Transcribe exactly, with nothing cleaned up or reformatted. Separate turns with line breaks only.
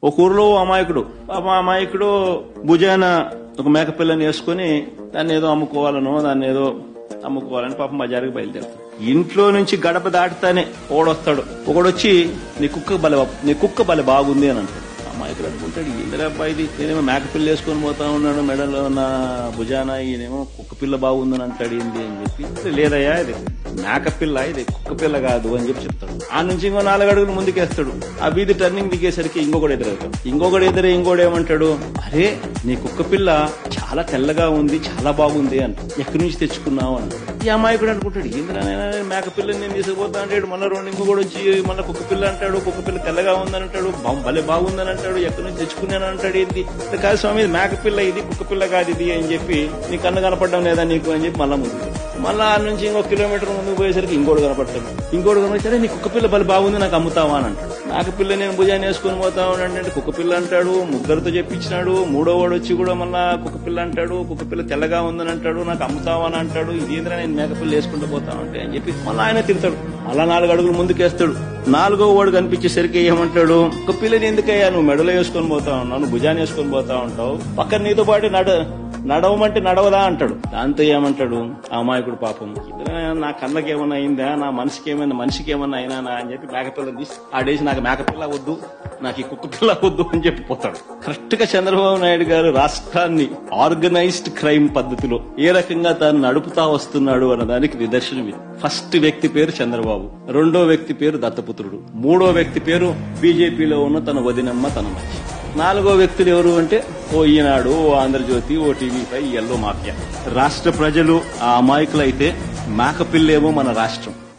ఒక ఊర్లో అమాయకుడు పాప అమాయకుడు భుజాన ఒక మేకపిల్లని వేసుకుని దాన్ని ఏదో అమ్ముకోవాలనో దాన్ని ఏదో అమ్ముకోవాలని పాపం బజారుకి బయలుదేరుతాడు. ఇంట్లో నుంచి గడప దాటుతానే ఒకడొస్తాడు. ఒకడొచ్చి నీ కుక్క బల నీ కుక్క బల బాగుంది అని అంటాడు. అమాయకుడు అనుకుంటాడు, ఏందిరా అబ్బాయిది, నేనేమో మేకపిల్ల వేసుకొని పోతా ఉన్నాడు, మెడలో నా భుజాన ఈయనేమో కుక్క పిల్ల బాగుందని అంటాడు ఏంది అని చెప్పి, లేదయ్యా ఇది మేకపిల్ల, ఇది కుక్క పిల్ల కాదు అని చెప్పి చెప్తాడు. ఆ నుంచి ఇంకో నాలుగు అడుగులు ముందుకేస్తాడు. ఆ వీధి టర్నింగ్ దిగేసరికి ఇంకొకటి ఎదురవుతాడు. ఇంకొకటి ఎదురే ఇంకోటి ఏమంటాడు, అరే నీ కుక్క పిల్ల చాలా తెల్లగా ఉంది, చాలా బాగుంది అంట, ఎక్కడి నుంచి తెచ్చుకున్నావు అన్నాడు. ఈ అమాయకుడు అనుకుంటాడు, ఏంద్రా మేకపిల్లని నేను తీసుకుపోతా అంటాడు, మళ్ళీ రెండు ఇంకొకటి వచ్చి మళ్ళీ కుక్క పిల్ల అంటాడు, కుక్క పిల్ల తెల్లగా ఉందని అంటాడు, భలే బాగుందని అంటాడు, ఎక్కడి నుంచి తెచ్చుకున్నాను అంటాడు. ఏంటి కాదు స్వామి, మేక పిల్ల ఇది, కుక్క పిల్ల కాదు ఇది అని చెప్పి, నీ కన్ను కనపడడం లేదా నీకు అని చెప్పి మళ్ళా ముందు మళ్ళా ఆ నుంచి ఇంకో కిలోమీటర్ ముందుకు పోయేసరికి ఇంకోటి కనపడతాడు. ఇంకోటి కనపడితే నీ కుక్క పిల్ల బలి బాగుంది, నాకు అమ్ముతావా అని అంటాడు. మేక పిల్ల నేను భుజాన్ని వేసుకొని పోతా ఉన్నాడు, కుక్క పిల్ల అంటాడు, ముగ్గురితో చెప్పించినాడు, మూడో వాడు వచ్చి కూడా మళ్ళా కుక్క పిల్ల అంటాడు, కుక్క పిల్ల తెల్లగా ఉందని అంటాడు, నాకు అమ్ముతావా అని అంటాడు. ఇదేంద్రా నేను మేక పిల్ల వేసుకుంటూ పోతా ఉంటే అని చెప్పి మళ్ళీ ఆయన తిడతాడు. అలా నాలుగు అడుగులు ముందుకేస్తాడు. నాలుగో వాడు కనిపించేసరికి ఏమంటాడు, కుక్క పిల్లని ఎందుకయ్యా నువ్వు మెడలో వేసుకొని పోతా ఉన్నావు, నువ్వు భుజాన్ని వేసుకొని పోతా ఉంటావు, పక్కన నీతో పాటు నడ నడవమంటే నడవదా అంటాడు. దాంతో ఏమంటాడు ఆ అమాయకుడు, పాపం నా కళ్ళకి ఏమన్నా అయిందా, నా మనసుకి ఏమైనా మనిషికి ఏమన్నా అయినా అని చెప్పి మేకపిల్లని తీసి ఆడేసి, నాకు మేకపిల్ల వద్దు, నాకు ఈ కుక్క పిల్ల వద్దు అని చెప్పి పోతాడు. కరెక్ట్ గా చంద్రబాబు నాయుడు గారు రాష్ట్రాన్ని ఆర్గనైజ్డ్ క్రైమ్ పద్ధతిలో ఏ రకంగా తాను నడుపుతా వస్తున్నాడు అన్నదానికి నిదర్శనం ఇది. ఫస్ట్ వ్యక్తి పేరు చంద్రబాబు, రెండో వ్యక్తి పేరు దత్తపుత్రుడు, మూడో వ్యక్తి పేరు బీజేపీలో ఉన్న తన వదినమ్మ తన మధ్య, నాలుగో వ్యక్తులు ఎవరు అంటే ఓ ఈనాడు, ఓ ఆంధ్రజ్యోతి, ఓ టీవీ ఫైవ్, ఎల్లో మాఫియా. రాష్ట్ర ప్రజలు ఆ అమాయకులైతే మేకపిల్లేమో మన రాష్ట్రం.